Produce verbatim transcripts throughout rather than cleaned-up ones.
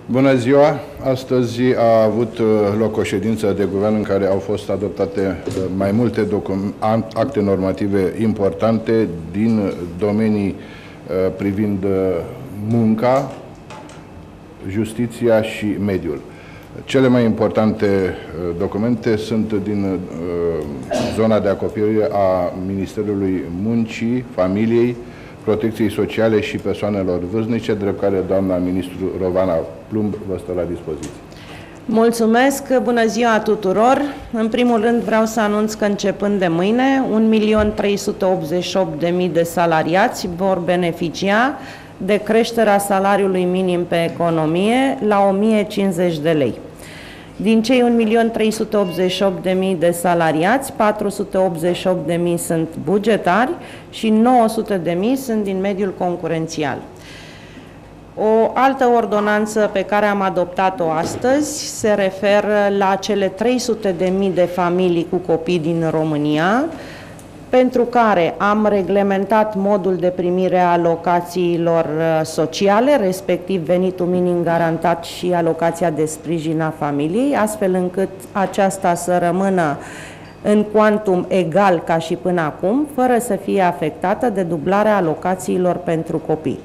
Bună ziua! Astăzi a avut loc o ședință de guvern în care au fost adoptate mai multe acte normative importante din domenii privind munca, justiția și mediul. Cele mai importante documente sunt din zona de acoperire a Ministerului Muncii, Familiei, Protecției Sociale și Persoanelor Vârstnice, drept care doamna ministru Rovana Plumb vă stă la dispoziție. Mulțumesc! Bună ziua tuturor! În primul rând vreau să anunț că începând de mâine, un milion trei sute optzeci și opt de mii de salariați vor beneficia de creșterea salariului minim pe economie la o mie cincizeci de lei. Din cei un milion trei sute optzeci și opt de mii de salariați, patru sute optzeci și opt de mii sunt bugetari și nouă sute de mii sunt din mediul concurențial. O altă ordonanță pe care am adoptat-o astăzi se referă la cele trei sute de mii de familii cu copii din România, pentru care am reglementat modul de primire a alocațiilor sociale, respectiv venitul minim garantat și alocația de sprijin a familiei, astfel încât aceasta să rămână în cuantum egal ca și până acum, fără să fie afectată de dublarea alocațiilor pentru copii.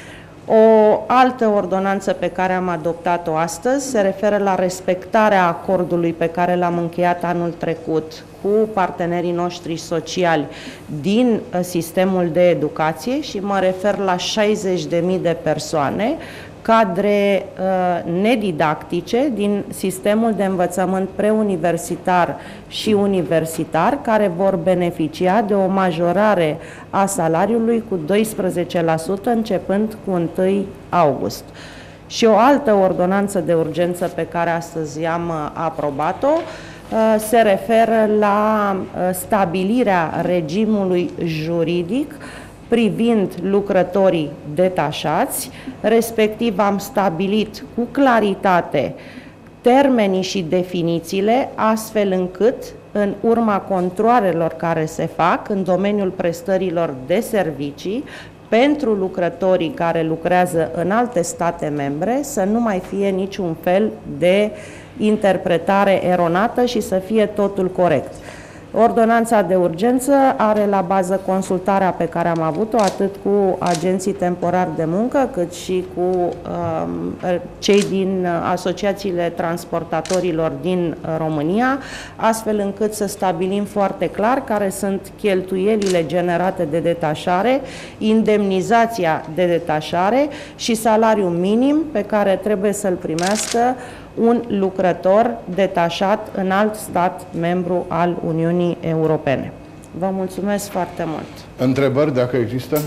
O altă ordonanță pe care am adoptat-o astăzi se referă la respectarea acordului pe care l-am încheiat anul trecut cu partenerii noștri sociali din sistemul de educație și mă refer la șaizeci de mii de persoane, cadre uh, nedidactice din sistemul de învățământ preuniversitar și universitar, care vor beneficia de o majorare a salariului cu doisprezece la sută începând cu întâi august. Și o altă ordonanță de urgență pe care astăzi am uh, aprobat-o uh, se referă la uh, stabilirea regimului juridic privind lucrătorii detașați, respectiv am stabilit cu claritate termenii și definițiile, astfel încât, în urma controalelor care se fac în domeniul prestărilor de servicii, pentru lucrătorii care lucrează în alte state membre, să nu mai fie niciun fel de interpretare eronată și să fie totul corect. Ordonanța de urgență are la bază consultarea pe care am avut-o atât cu agenții temporari de muncă, cât și cu um, cei din asociațiile transportatorilor din România, astfel încât să stabilim foarte clar care sunt cheltuielile generate de detașare, indemnizația de detașare și salariul minim pe care trebuie să-l primească un lucrător detașat în alt stat membru al Uniunii Europene. Vă mulțumesc foarte mult. Întrebări, dacă există?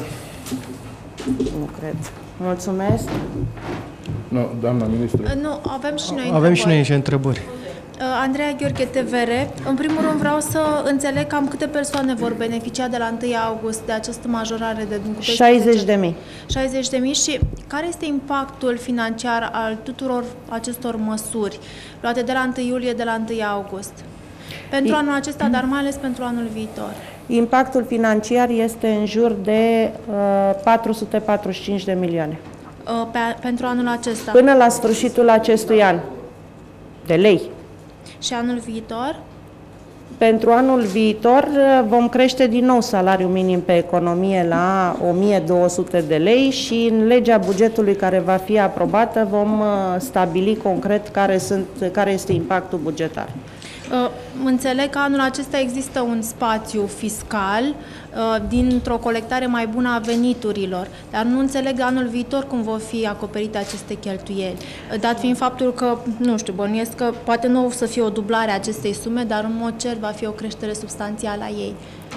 Nu cred. Mulțumesc. Nu, doamna ministru. Nu, avem și noi Avem întrebări. și noi niște întrebări. Andreea Gheorghe, T V R. În primul rând vreau să înțeleg cam câte persoane vor beneficia de la întâi august de această majorare de șaizeci de mii. șaizeci de mii și care este impactul financiar al tuturor acestor măsuri luate de la întâi iulie, de la întâi august? Pentru anul acesta, dar mai ales pentru anul viitor. Impactul financiar este în jur de uh, patru sute patruzeci și cinci de milioane. Uh, pe, pentru anul acesta. Până la sfârșitul acestui an. De lei. Și anul viitor? Pentru anul viitor vom crește din nou salariul minim pe economie la o mie două sute de lei și în legea bugetului care va fi aprobată vom stabili concret care, sunt, care este impactul bugetar. Uh, înțeleg că anul acesta există un spațiu fiscal uh, dintr-o colectare mai bună a veniturilor, dar nu înțeleg anul viitor cum vor fi acoperite aceste cheltuieli, uh, dat fiind faptul că, nu știu, bănuiesc că poate nu o să fie o dublare a acestei sume, dar în mod cert va fi o creștere substanțială a ei.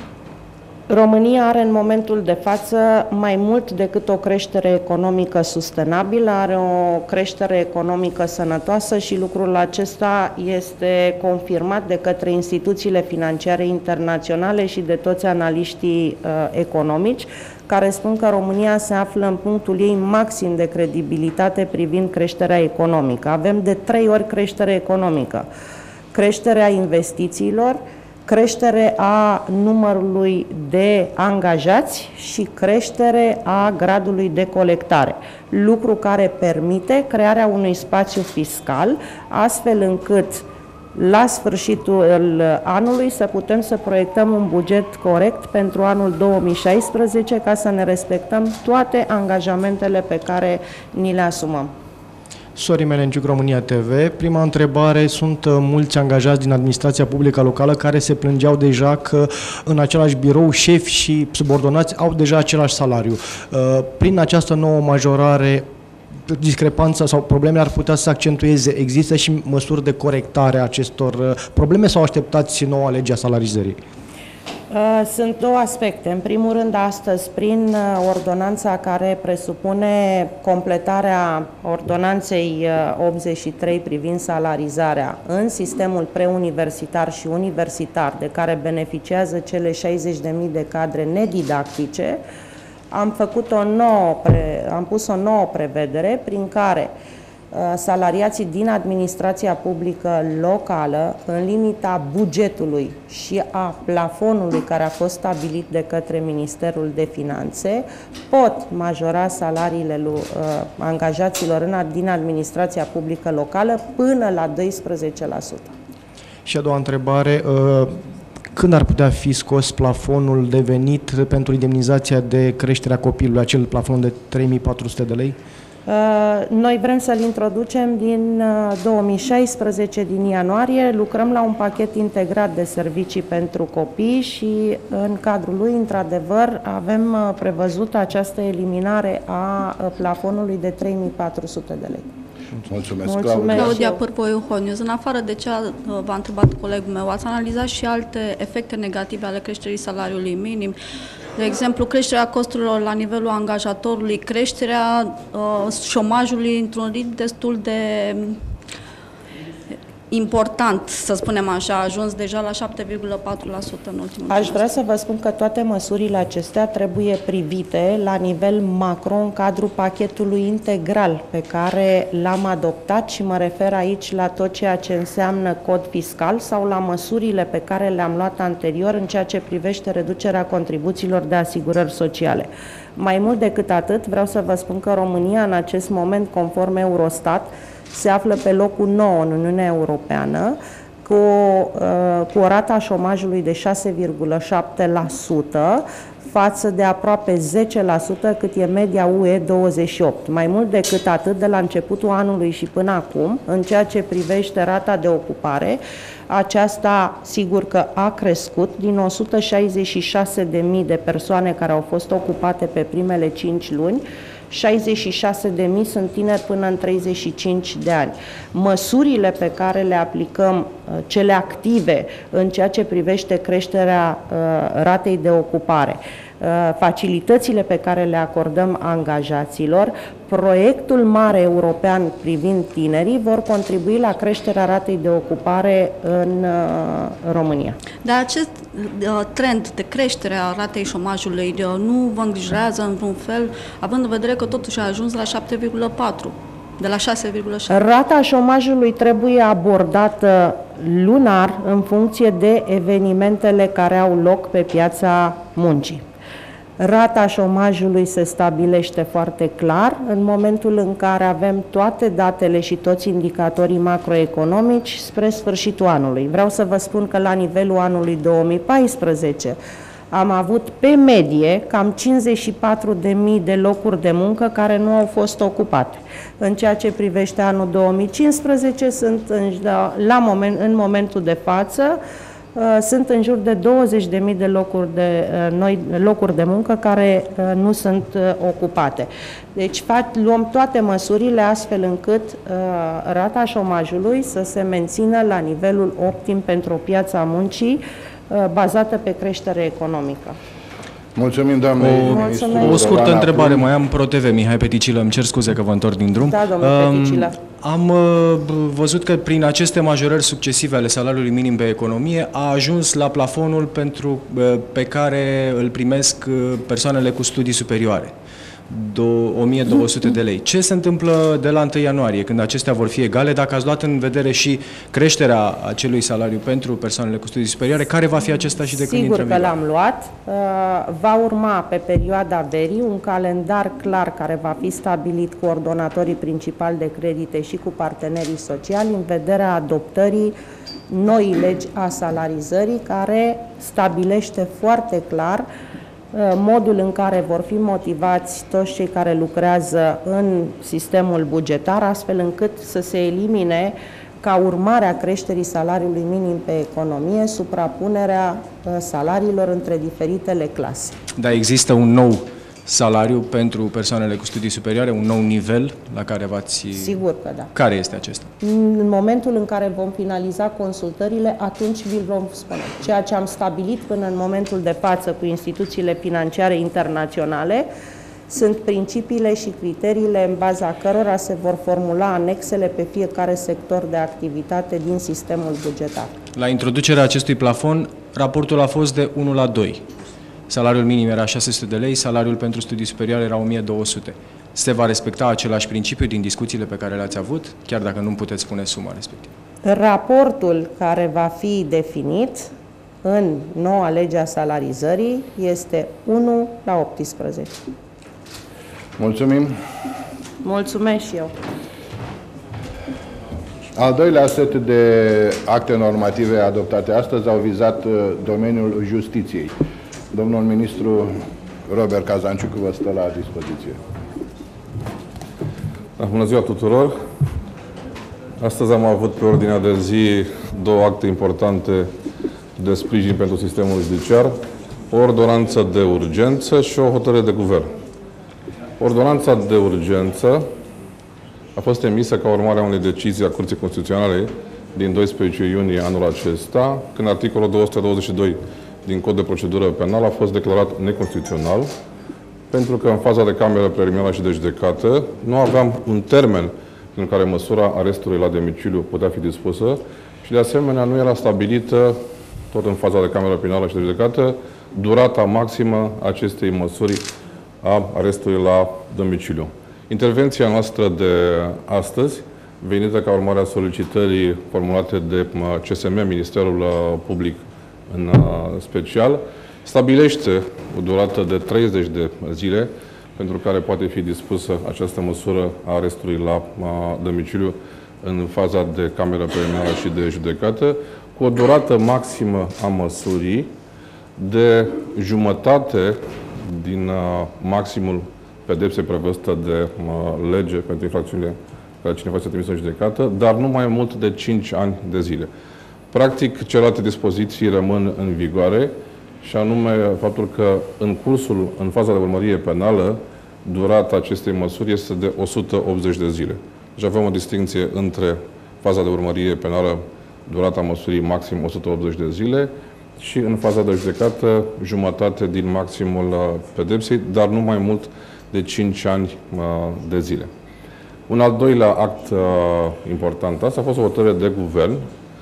România are în momentul de față mai mult decât o creștere economică sustenabilă, are o creștere economică sănătoasă și lucrul acesta este confirmat de către instituțiile financiare internaționale și de toți analiștii uh, economici, care spun că România se află în punctul ei maxim de credibilitate privind creșterea economică. Avem de trei ori creștere economică. Creșterea investițiilor, creștere a numărului de angajați și creștere a gradului de colectare, lucru care permite crearea unui spațiu fiscal, astfel încât la sfârșitul anului să putem să proiectăm un buget corect pentru anul două mii șaisprezece ca să ne respectăm toate angajamentele pe care ni le asumăm. Sorin Melenciuc, România T V. Prima întrebare, sunt mulți angajați din administrația publică locală care se plângeau deja că în același birou șefi și subordonați au deja același salariu. Prin această nouă majorare, discrepanța sau problemele ar putea să se accentueze? Există și măsuri de corectare a acestor probleme sau așteptați noua lege a salarizării? Sunt două aspecte. În primul rând, astăzi, prin ordonanța care presupune completarea ordonanței optzeci și trei privind salarizarea în sistemul preuniversitar și universitar, de care beneficiază cele șaizeci de mii de cadre nedidactice, am, făcut o nouă pre, am pus o nouă prevedere prin care salariații din administrația publică locală, în limita bugetului și a plafonului care a fost stabilit de către Ministerul de Finanțe, pot majora salariile lui, uh, angajaților în, din administrația publică locală până la doisprezece la sută. Și a doua întrebare, uh... când ar putea fi scos plafonul de venit pentru indemnizația de creșterea copilului, acel plafon de trei mii patru sute de lei? Noi vrem să-l introducem din două mii șaisprezece, din ianuarie. Lucrăm la un pachet integrat de servicii pentru copii și în cadrul lui, într-adevăr, avem prevăzut această eliminare a plafonului de trei mii patru sute de lei. Mulțumesc, Mulțumesc. Claudia Pârvoiu, Honius. În afară de ce v-a întrebat colegul meu, ați analizat și alte efecte negative ale creșterii salariului minim? De exemplu, creșterea costurilor la nivelul angajatorului, creșterea uh, șomajului într-un ritm destul de important, să spunem așa, a ajuns deja la șapte virgulă patru la sută în ultimul timp. Aș vrea să vă spun că toate măsurile acestea trebuie privite la nivel macro în cadrul pachetului integral pe care l-am adoptat și mă refer aici la tot ceea ce înseamnă cod fiscal sau la măsurile pe care le-am luat anterior în ceea ce privește reducerea contribuțiilor de asigurări sociale. Mai mult decât atât, vreau să vă spun că România în acest moment, conform Eurostat, se află pe locul nouă în Uniunea Europeană, cu, cu o rată a șomajului de șase virgulă șapte la sută, față de aproape zece la sută cât e media U E douăzeci și opt. Mai mult decât atât, de la începutul anului și până acum, în ceea ce privește rata de ocupare, aceasta sigur că a crescut din o sută șaizeci și șase de mii de persoane care au fost ocupate pe primele cinci luni, șaizeci și șase de mii sunt tineri până în treizeci și cinci de ani. Măsurile pe care le aplicăm, cele active în ceea ce privește creșterea ratei de ocupare, facilitățile pe care le acordăm angajaților, proiectul mare european privind tinerii vor contribui la creșterea ratei de ocupare în România. Dar acest trend de creștere a ratei șomajului nu vă îngrijorează în vreun fel, având în vedere că totuși a ajuns la șapte virgulă patru, de la șase virgulă șapte? Rata șomajului trebuie abordată lunar în funcție de evenimentele care au loc pe piața muncii. Rata șomajului se stabilește foarte clar în momentul în care avem toate datele și toți indicatorii macroeconomici spre sfârșitul anului. Vreau să vă spun că la nivelul anului două mii paisprezece am avut pe medie cam cincizeci și patru de mii de locuri de muncă care nu au fost ocupate. În ceea ce privește anul două mii cincisprezece, sunt în, la moment, în momentul de față, sunt în jur de douăzeci de mii de locuri de, noi, locuri de muncă care nu sunt ocupate. Deci luăm toate măsurile astfel încât rata șomajului să se mențină la nivelul optim pentru piața muncii bazată pe creștere economică. Mulțumim, doamne. O, o scurtă întrebare mai am, ProTV, Mihai Peticilă, îmi cer scuze că vă întorc din drum. Da, domnule um, Peticilă. Am uh, văzut că prin aceste majorări succesive ale salariului minim pe economie a ajuns la plafonul pentru, uh, pe care îl primesc uh, persoanele cu studii superioare. o mie două sute de lei. Ce se întâmplă de la întâi ianuarie, când acestea vor fi egale, dacă ați luat în vedere și creșterea acelui salariu pentru persoanele cu studii superioare, care va fi acesta și de când intră în Sigur că vigoare? l-am luat. Va urma pe perioada verii un calendar clar care va fi stabilit cu ordonatorii principali de credite și cu partenerii sociali în vederea adoptării noii legi a salarizării, care stabilește foarte clar modul în care vor fi motivați toți cei care lucrează în sistemul bugetar, astfel încât să se elimine, ca urmare a creșterii salariului minim pe economie, suprapunerea salariilor între diferitele clase. Dar există un nou salariu pentru persoanele cu studii superioare, un nou nivel la care v-ați... Sigur că da. Care este acesta? În momentul în care vom finaliza consultările, atunci vi-l vom spune. Ceea ce am stabilit până în momentul de față cu instituțiile financiare internaționale sunt principiile și criteriile în baza cărora se vor formula anexele pe fiecare sector de activitate din sistemul bugetar. La introducerea acestui plafon, raportul a fost de unu la doi. Salariul minim era șase sute de lei, salariul pentru studii superioare era o mie două sute. Se va respecta același principiu din discuțiile pe care le-ați avut, chiar dacă nu puteți spune suma respectivă? Raportul care va fi definit în noua lege a salarizării este unu la optsprezece. Mulțumim. Mulțumesc și eu. Al doilea set de acte normative adoptate astăzi au vizat domeniul justiției. Domnul ministru Robert Cazanciuc vă stă la dispoziție. Bună ziua tuturor! Astăzi am avut pe ordinea de zi două acte importante de sprijin pentru sistemul judiciar, o ordonanță de urgență și o hotărâre de guvern. Ordonanța de urgență a fost emisă ca urmare a unei decizii a Curții Constituționale din doisprezece iunie anul acesta, când articolul două sute douăzeci și doi din Cod de Procedură Penală a fost declarat neconstituțional, pentru că în faza de cameră preliminară și de judecată nu aveam un termen în care măsura arestului la domiciliu putea fi dispusă și de asemenea nu era stabilită, tot în faza de cameră penală și de judecată, durata maximă a acestei măsuri a arestului la domiciliu. Intervenția noastră de astăzi, venită ca urmare a solicitării formulate de C S M, Ministerul Public în special, stabilește o durată de treizeci de zile pentru care poate fi dispusă această măsură a arestului la domiciliu în faza de cameră preliminară și de judecată, cu o durată maximă a măsurii de jumătate din maximul pedepsei prevăzută de lege pentru infracțiunile care cineva este trimis în judecată, dar nu mai mult de cinci ani de zile. Practic, celelalte dispoziții rămân în vigoare, și anume faptul că în cursul, în faza de urmărire penală, durata acestei măsuri este de o sută optzeci de zile. Deci avem o distinție între faza de urmărire penală, durata măsurii maxim o sută optzeci de zile, și în faza de judecată, jumătate din maximul pedepsei, dar nu mai mult de cinci ani de zile. Un al doilea act important, asta a fost o hotărâre de guvern,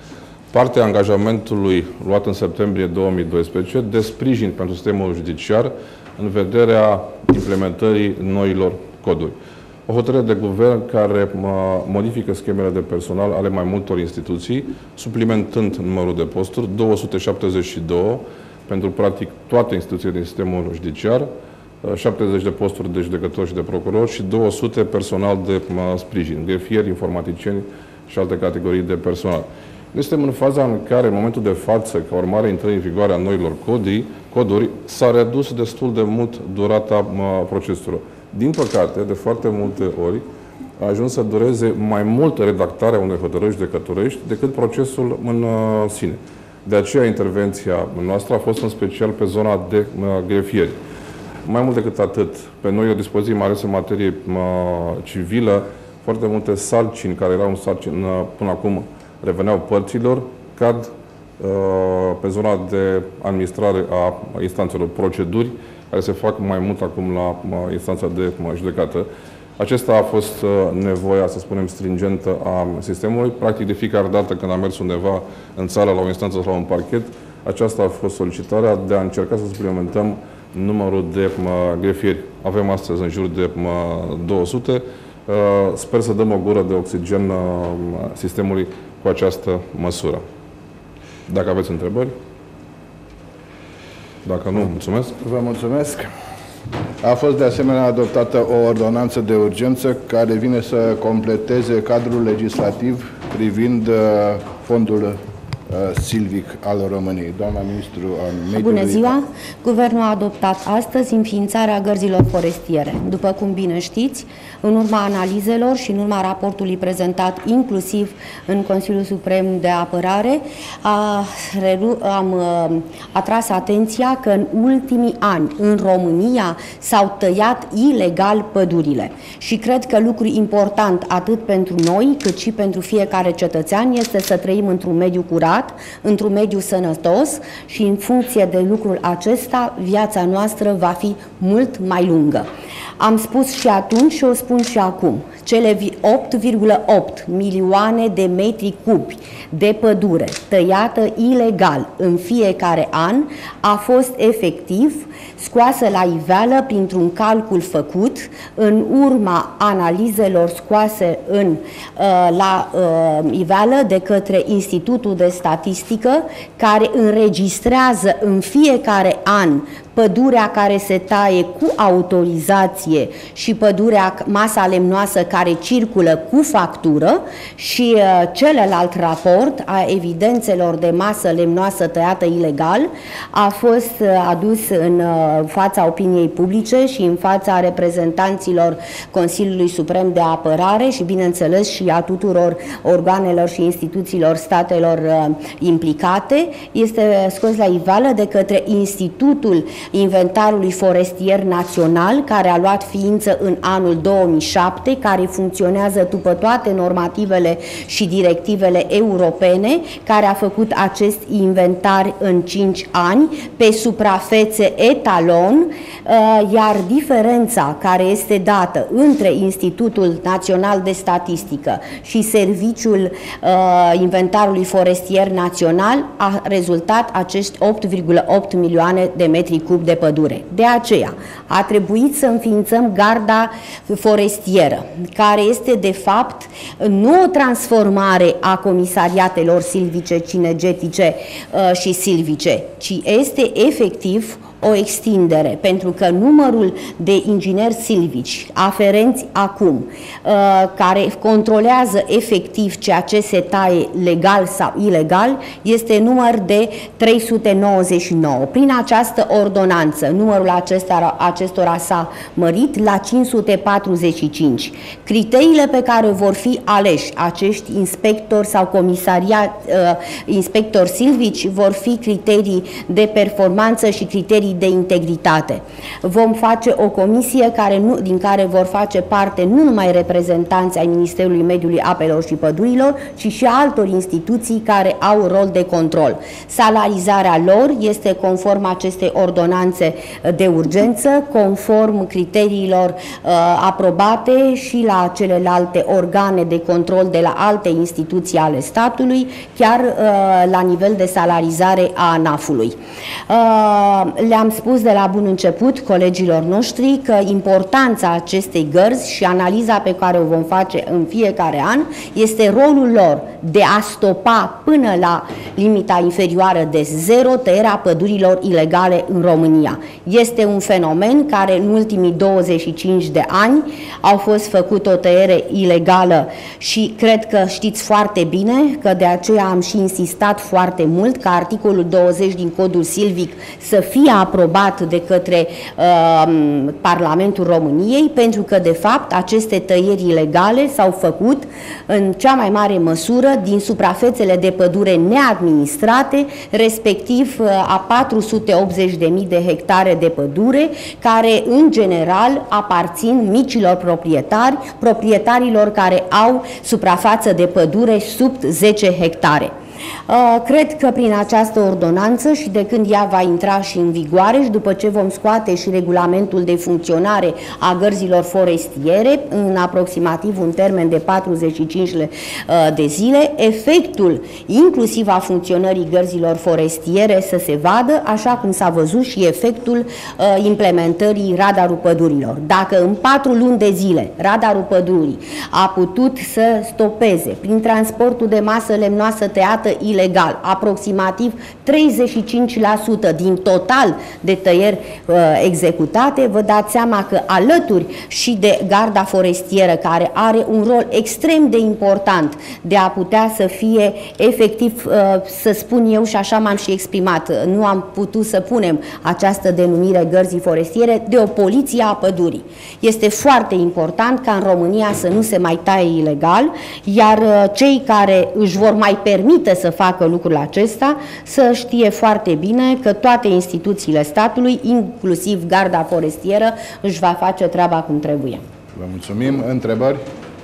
partea angajamentului luat în septembrie două mii doisprezece de sprijin pentru sistemul judiciar în vederea implementării noilor coduri. O hotărâre de guvern care modifică schemele de personal ale mai multor instituții, suplimentând numărul de posturi, două sute șaptezeci și doi pentru practic toate instituțiile din sistemul judiciar, șaptezeci de posturi de judecători și de procurori și două sute personal de sprijin, grefieri, informaticieni și alte categorii de personal. Noi suntem în faza în care, în momentul de față, ca urmare a intrării în vigoare a noilor coduri, coduri s-a redus destul de mult durata proceselor. Din păcate, de foarte multe ori, a ajuns să dureze mai mult redactarea unei hotărâri judecătorești decât procesul în sine. De aceea, intervenția noastră a fost în special pe zona de grefieri. Mai mult decât atât, pe noi o dispoziție mai ales în materie civilă, foarte multe sarcini care erau în sarcini până acum reveneau părților, cad uh, pe zona de administrare a instanțelor, proceduri care se fac mai mult acum la uh, instanța de uh, judecată. Acesta a fost uh, nevoia, să spunem, stringentă a sistemului. Practic, de fiecare dată când am mers undeva în țară, la o instanță sau la un parchet, aceasta a fost solicitarea de a încerca să suplimentăm numărul de grefieri. Avem astăzi în jur de două sute. Sper să dăm o gură de oxigen sistemului cu această măsură. Dacă aveți întrebări? Dacă nu, mulțumesc. Vă mulțumesc. A fost de asemenea adoptată o ordonanță de urgență care vine să completeze cadrul legislativ privind fondul silvic al României. Doamna ministru al mediului. Bună ziua! Guvernul a adoptat astăzi înființarea gărzilor forestiere. După cum bine știți, în urma analizelor și în urma raportului prezentat inclusiv în Consiliul Suprem de Apărare, a, am atras atenția că în ultimii ani în România s-au tăiat ilegal pădurile. Și cred că lucru important atât pentru noi cât și pentru fiecare cetățean este să trăim într-un mediu curat, într-un mediu sănătos și în funcție de lucrul acesta viața noastră va fi mult mai lungă. Am spus și atunci și o spun și acum, cele opt virgulă opt milioane de metri cubi de pădure tăiată ilegal în fiecare an a fost efectiv scoasă la iveală printr-un calcul făcut în urma analizelor scoase în, uh, la uh, iveală de către Institutul de Statistică, care înregistrează în fiecare an pădurea care se taie cu autorizație și pădurea, masa lemnoasă care circulă cu factură și uh, celălalt raport a evidențelor de masă lemnoasă tăiată ilegal a fost uh, adus în uh, fața opiniei publice și în fața reprezentanților Consiliului Suprem de Apărare și bineînțeles și a tuturor organelor și instituțiilor statelor uh, implicate. Este scos la iveală de către Institutul Inventarului Forestier Național, care a luat ființă în anul două mii șapte, care funcționează după toate normativele și directivele europene, care a făcut acest inventar în cinci ani pe suprafețe etalon, iar diferența care este dată între Institutul Național de Statistică și Serviciul Inventarului Forestier Național a rezultat acești opt virgulă opt milioane de metri cubi de pădure. De aceea a trebuit să înființăm garda forestieră, care este de fapt nu o transformare a comisariatelor silvice, cinegetice uh, și silvice, ci este efectiv o extindere, pentru că numărul de ingineri silvici aferenți acum, uh, care controlează efectiv ceea ce se taie legal sau ilegal, este număr de trei sute nouăzeci și nouă. Prin această ordonanță, numărul acestora, acestora s-a mărit la cinci sute patruzeci și cinci. Criteriile pe care vor fi aleși acești inspectori sau comisaria, uh, inspectori silvici vor fi criterii de performanță și criterii de integritate. Vom face o comisie care nu, din care vor face parte nu numai reprezentanți ai Ministerului Mediului, Apelor și Pădurilor, ci și altor instituții care au rol de control. Salarizarea lor este conform acestei ordonanțe de urgență, conform criteriilor uh, aprobate și la celelalte organe de control de la alte instituții ale statului, chiar uh, la nivel de salarizare a ANAF-ului. Uh, le-am spus de la bun început colegilor noștri că importanța acestei gărzi și analiza pe care o vom face în fiecare an este rolul lor de a stopa până la limita inferioară de zero tăierea pădurilor ilegale în România. Este un fenomen care în ultimii douăzeci și cinci de ani au fost făcut o tăiere ilegală și cred că știți foarte bine că de aceea am și insistat foarte mult ca articolul douăzeci din Codul Silvic să fie aprobat de către uh, Parlamentul României, pentru că de fapt aceste tăieri ilegale s-au făcut în cea mai mare măsură din suprafețele de pădure neadministrate, respectiv uh, a patru sute optzeci de mii de hectare de pădure, care în general aparțin micilor proprietari, proprietarilor care au suprafață de pădure sub zece hectare. Cred că prin această ordonanță și de când ea va intra și în vigoare și după ce vom scoate și regulamentul de funcționare a gărzilor forestiere în aproximativ un termen de patruzeci și cinci de zile, efectul inclusiv a funcționării gărzilor forestiere să se vadă, așa cum s-a văzut și efectul implementării radarul pădurilor. Dacă în patru luni de zile radarul pădurii a putut să stopeze prin transportul de masă lemnoasă tăiată ilegal aproximativ treizeci și cinci la sută din total de tăieri uh, executate, vă dați seama că alături și de garda forestieră, care are un rol extrem de important de a putea să fie efectiv, uh, să spun eu și așa m-am și exprimat, nu am putut să punem această denumire gărzii forestiere, de o poliție a pădurii. Este foarte important ca în România să nu se mai taie ilegal, iar uh, cei care își vor mai permite să facă lucrul acesta să știe foarte bine că toate instituțiile statului, inclusiv garda forestieră, își va face treaba cum trebuie. Vă mulțumim. Întrebări?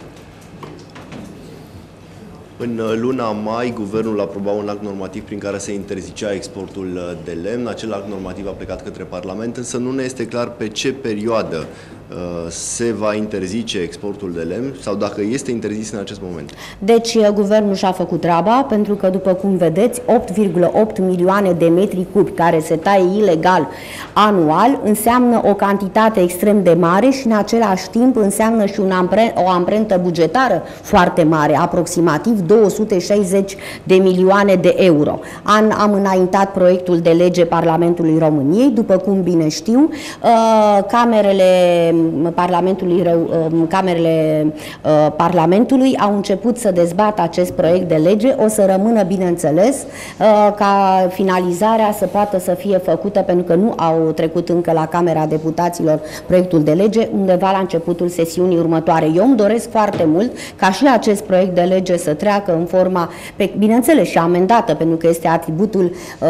În luna mai, guvernul aproba un act normativ prin care se interzicea exportul de lemn. Acel act normativ a plecat către Parlament, însă nu ne este clar pe ce perioadă se va interzice exportul de lemn sau dacă este interzis în acest moment. Deci, guvernul și-a făcut treaba, pentru că, după cum vedeți, opt virgulă opt milioane de metri cubi care se taie ilegal anual înseamnă o cantitate extrem de mare și, în același timp, înseamnă și un ampre o amprentă bugetară foarte mare, aproximativ două sute șaizeci de milioane de euro. An, am înaintat proiectul de lege Parlamentului României, după cum bine știu, camerele Parlamentului, camerele uh, Parlamentului au început să dezbată acest proiect de lege. O să rămână, bineînțeles, uh, ca finalizarea să poată să fie făcută, pentru că nu au trecut încă la Camera Deputaților proiectul de lege, undeva la începutul sesiunii următoare. Eu îmi doresc foarte mult ca și acest proiect de lege să treacă în forma, pe, bineînțeles, și amendată, pentru că este atributul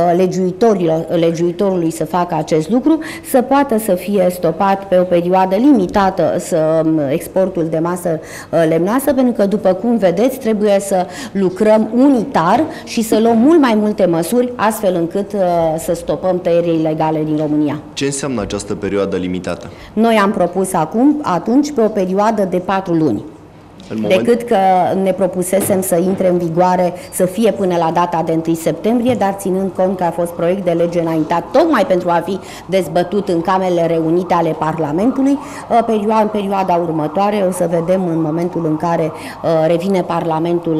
uh, legiuitorului să facă acest lucru, să poată să fie stopat pe o perioadă limitată să exportul de masă lemnoasă, pentru că, după cum vedeți, trebuie să lucrăm unitar și să luăm mult mai multe măsuri, astfel încât uh, să stopăm tăierile ilegale din România. Ce înseamnă această perioadă limitată? Noi am propus acum, atunci, pe o perioadă de patru luni. Moment... decât că ne propusesem să intre în vigoare, să fie până la data de întâi septembrie, dar ținând cont că a fost proiect de lege înaintat tocmai pentru a fi dezbătut în camerele reunite ale Parlamentului, în perioada următoare o să vedem, în momentul în care revine Parlamentul,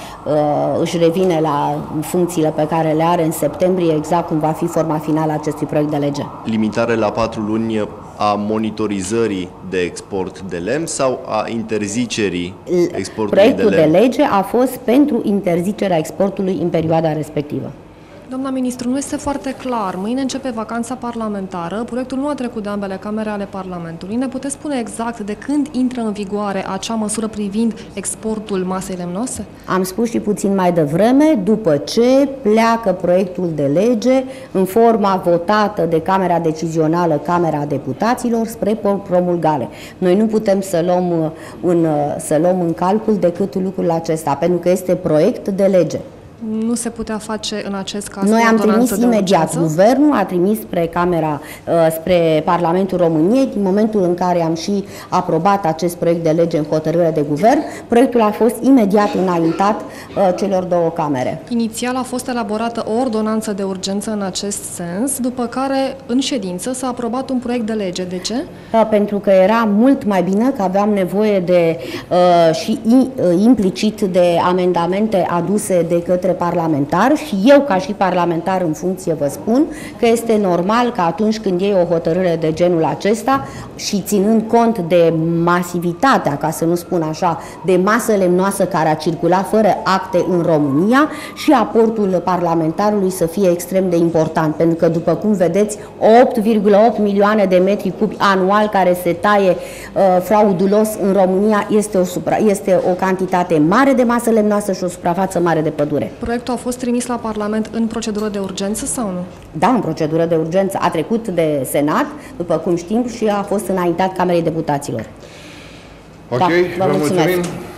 își revine la funcțiile pe care le are în septembrie, exact cum va fi forma finală a acestui proiect de lege. Limitare la patru luni a monitorizării de export de lemn sau a interzicerii exportului de lemn? Proiectul de lege a fost pentru interzicerea exportului în perioada respectivă. Doamna ministru, nu este foarte clar. Mâine începe vacanța parlamentară. Proiectul nu a trecut de ambele camere ale Parlamentului. Ne puteți spune exact de când intră în vigoare acea măsură privind exportul masei lemnoase? Am spus și puțin mai devreme, după ce pleacă proiectul de lege în forma votată de Camera Decizională, Camera Deputaților, spre promulgare. Noi nu putem să luăm în, să luăm în calcul decât lucrul acesta, pentru că este proiect de lege. Nu se putea face în acest caz? Noi am trimis imediat, guvernul a trimis spre Camera, spre Parlamentul României, din momentul în care am și aprobat acest proiect de lege în hotărâre de guvern, proiectul a fost imediat înaintat celor două camere. Inițial a fost elaborată o ordonanță de urgență în acest sens, după care în ședință s-a aprobat un proiect de lege. De ce? Pentru că era mult mai bine, că aveam nevoie de și implicit de amendamente aduse de către parlamentar și eu, ca și parlamentar în funcție, vă spun că este normal că atunci când iei o hotărâre de genul acesta și ținând cont de masivitatea, ca să nu spun așa, de masă lemnoasă care a circulat fără acte în România, și aportul parlamentarului să fie extrem de important, pentru că, după cum vedeți, opt virgulă opt milioane de metri cubi anual care se taie uh, fraudulos în România este o, supra, este o cantitate mare de masă lemnoasă și o suprafață mare de pădure. Proiectul a fost trimis la Parlament în procedură de urgență sau nu? Da, în procedură de urgență. A trecut de Senat, după cum știm, și a fost înaintat Camerei Deputaților. Ok, da, vă mulțumesc. mulțumim.